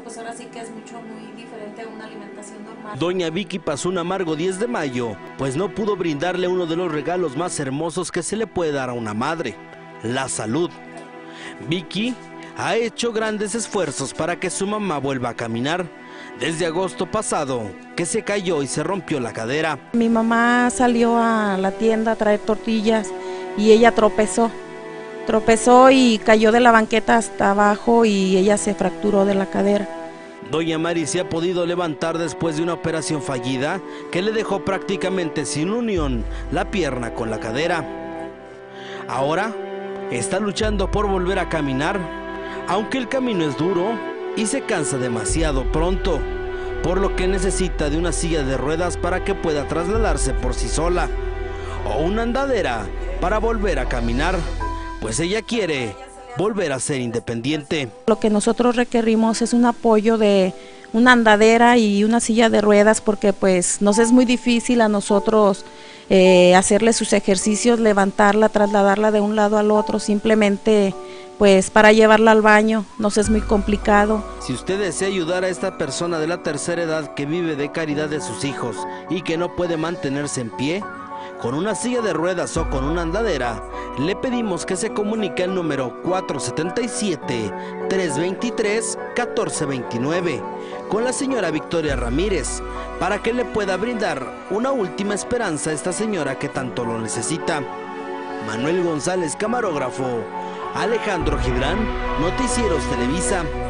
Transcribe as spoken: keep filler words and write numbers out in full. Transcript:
pues ahora sí que es mucho, muy diferente a una alimentación normal. Doña Vicky pasó un amargo diez de mayo, pues no pudo brindarle uno de los regalos más hermosos que se le puede dar a una madre, la salud. Vicky ha hecho grandes esfuerzos para que su mamá vuelva a caminar, desde agosto pasado, que se cayó y se rompió la cadera. Mi mamá salió a la tienda a traer tortillas y ella tropezó. Tropezó y cayó de la banqueta hasta abajo y ella se fracturó de la cadera. Doña Mari se ha podido levantar después de una operación fallida que le dejó prácticamente sin unión la pierna con la cadera. Ahora está luchando por volver a caminar, aunque el camino es duro y se cansa demasiado pronto, por lo que necesita de una silla de ruedas para que pueda trasladarse por sí sola, o una andadera para volver a caminar, pues ella quiere volver a ser independiente. Lo que nosotros requerimos es un apoyo de una andadera y una silla de ruedas, porque pues nos es muy difícil a nosotros eh, hacerle sus ejercicios, levantarla, trasladarla de un lado al otro, simplemente pues para llevarla al baño nos es muy complicado. Si usted desea ayudar a esta persona de la tercera edad que vive de caridad de sus hijos y que no puede mantenerse en pie, con una silla de ruedas o con una andadera, le pedimos que se comunique al número cuatro siete siete, tres dos tres, uno cuatro dos nueve con la señora Victoria Ramírez, para que le pueda brindar una última esperanza a esta señora que tanto lo necesita. Manuel González, camarógrafo. Alejandro Gibran, Noticieros Televisa.